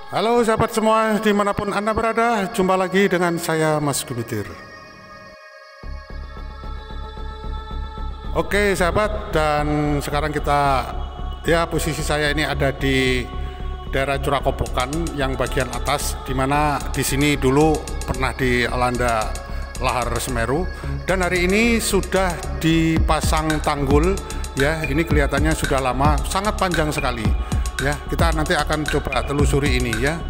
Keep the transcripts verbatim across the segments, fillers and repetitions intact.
Halo sahabat semua, dimanapun Anda berada, jumpa lagi dengan saya Mas Gumitir. Oke sahabat, dan sekarang kita, ya posisi saya ini ada di daerah Curah Kobokan yang bagian atas, dimana di sini dulu pernah dilanda lahar Semeru, dan hari ini sudah dipasang tanggul. Ya, ini kelihatannya sudah lama, sangat panjang sekali. Ya, kita nanti akan coba telusuri ini ya.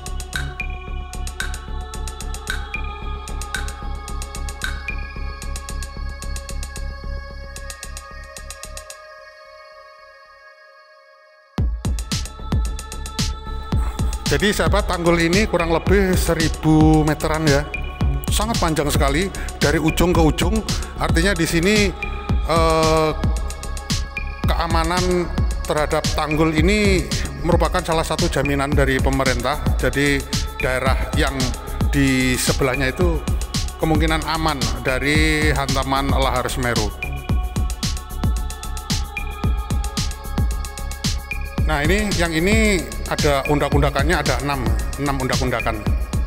Jadi sahabat, tanggul ini kurang lebih seribu meteran ya. Sangat panjang sekali dari ujung ke ujung. Artinya di sini eh, keamanan terhadap tanggul ini merupakan salah satu jaminan dari pemerintah. Jadi daerah yang di sebelahnya itu kemungkinan aman dari hantaman lahar Semeru. Nah ini, yang ini ada undak-undakannya, ada enam, enam undak-undakan.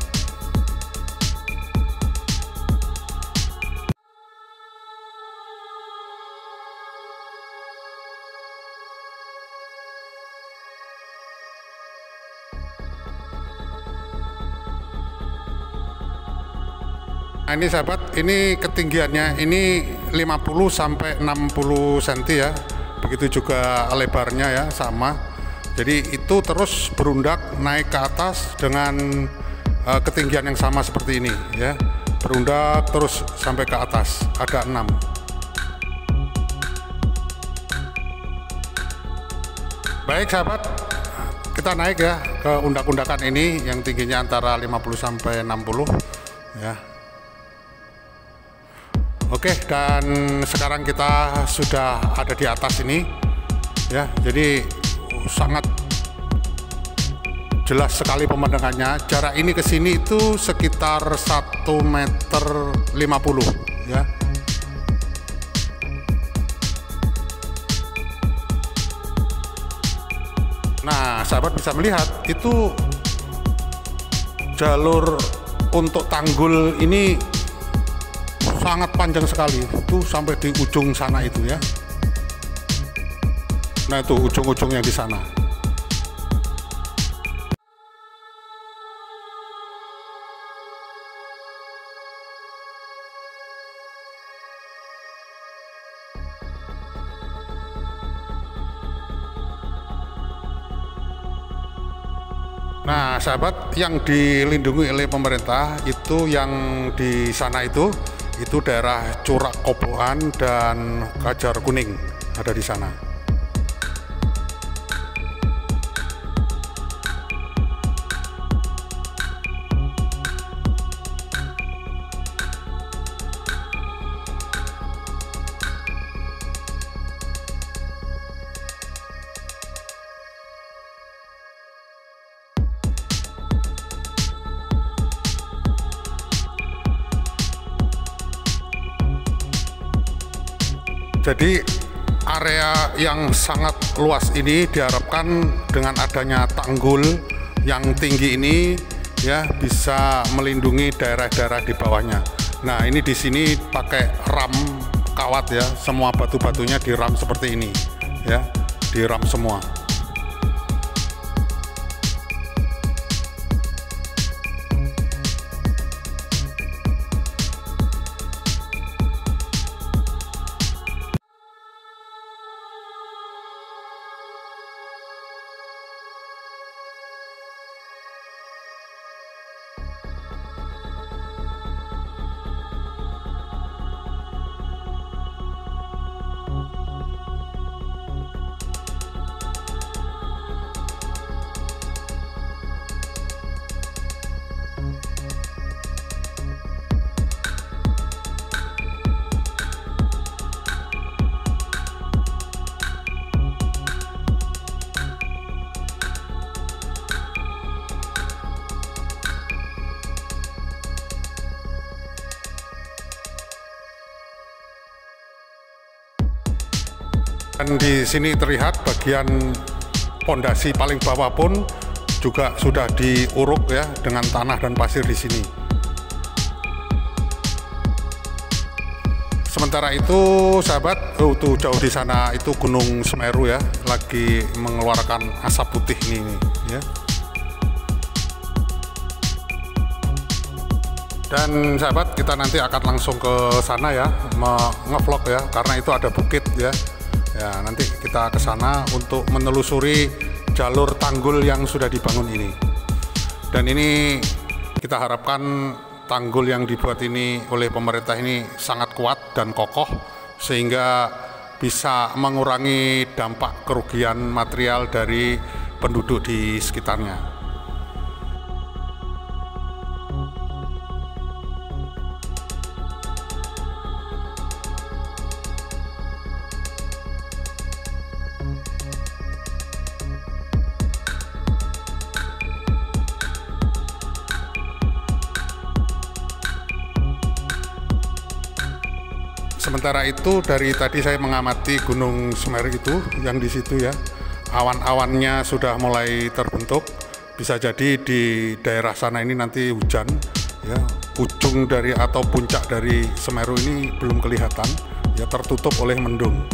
Nah ini sahabat, ini ketinggiannya ini lima puluh sampai enam puluh sentimeter ya. Begitu juga lebarnya ya, sama. Jadi itu terus berundak naik ke atas dengan uh, ketinggian yang sama seperti ini ya. Berundak terus sampai ke atas, ada enam. Baik sahabat, kita naik ya ke undak-undakan ini yang tingginya antara lima puluh sampai enam puluh ya. Oke, dan sekarang kita sudah ada di atas ini ya, jadi sangat jelas sekali pemandangannya. Jarak ini ke sini itu sekitar satu meter lima puluh ya. Nah sahabat bisa melihat itu jalur untuk tanggul ini sangat panjang sekali, itu sampai di ujung sana itu ya. Nah itu ujung-ujungnya di sana. Nah sahabat, yang dilindungi oleh pemerintah itu yang di sana itu itu daerah Curah Kobokan dan Kajar Kuning, ada di sana. Jadi area yang sangat luas ini diharapkan dengan adanya tanggul yang tinggi ini ya bisa melindungi daerah-daerah di bawahnya. Nah ini di sini pakai ram kawat ya, semua batu-batunya diram seperti ini ya, diram semua. Dan di sini terlihat bagian pondasi paling bawah pun juga sudah diuruk ya dengan tanah dan pasir di sini. Sementara itu sahabat, oh tuh jauh di sana itu Gunung Semeru ya, lagi mengeluarkan asap putih ini, ini ya. Dan sahabat, kita nanti akan langsung ke sana ya, nge-vlog ya, karena itu ada bukit ya. Ya, nanti kita ke sana untuk menelusuri jalur tanggul yang sudah dibangun ini. Dan ini kita harapkan tanggul yang dibuat ini oleh pemerintah ini sangat kuat dan kokoh sehingga bisa mengurangi dampak kerugian material dari penduduk di sekitarnya. Sementara itu dari tadi saya mengamati Gunung Semeru itu yang di situ ya, awan-awannya sudah mulai terbentuk. Bisa jadi di daerah sana ini nanti hujan ya. Ujung dari atau puncak dari Semeru ini belum kelihatan ya, tertutup oleh mendung.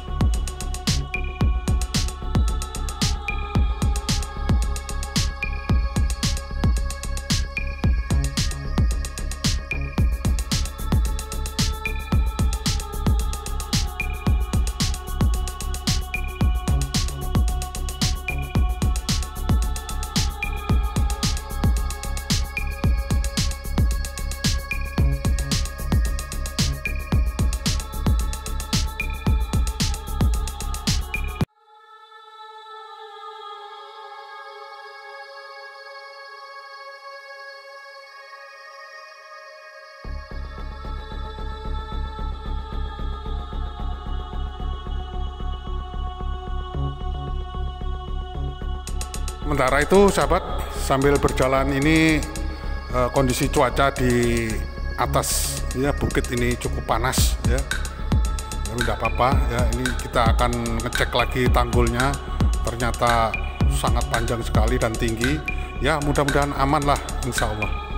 Sementara itu sahabat, sambil berjalan ini eh, kondisi cuaca di atas ya bukit ini cukup panas ya. Ya tidak apa-apa ya, ini kita akan ngecek lagi tanggulnya, ternyata sangat panjang sekali dan tinggi ya, mudah-mudahan aman lah insya Allah.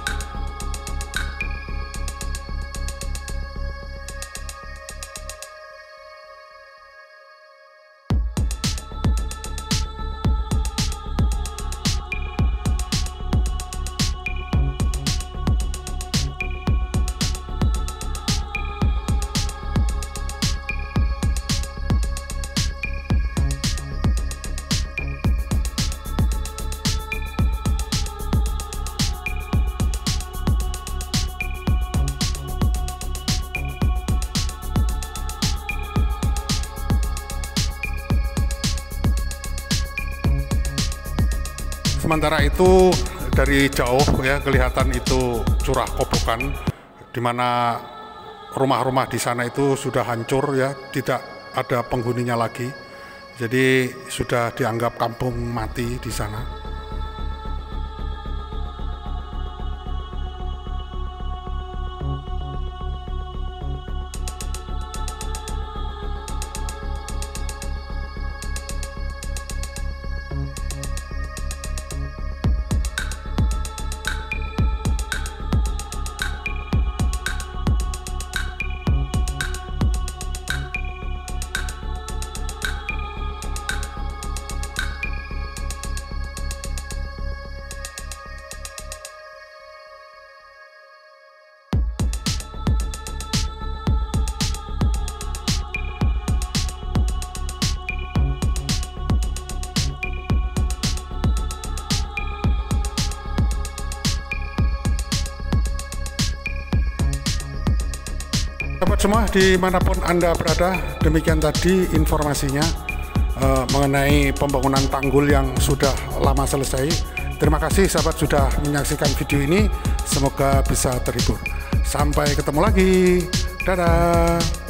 Sementara itu dari jauh ya kelihatan itu curah Kobokan, di mana rumah-rumah di sana itu sudah hancur ya, tidak ada penghuninya lagi. Jadi sudah dianggap kampung mati di sana. Sahabat semua dimanapun Anda berada, demikian tadi informasinya uh, mengenai pembangunan tanggul yang sudah lama selesai. Terima kasih sahabat sudah menyaksikan video ini, semoga bisa terhibur. Sampai ketemu lagi, dadah.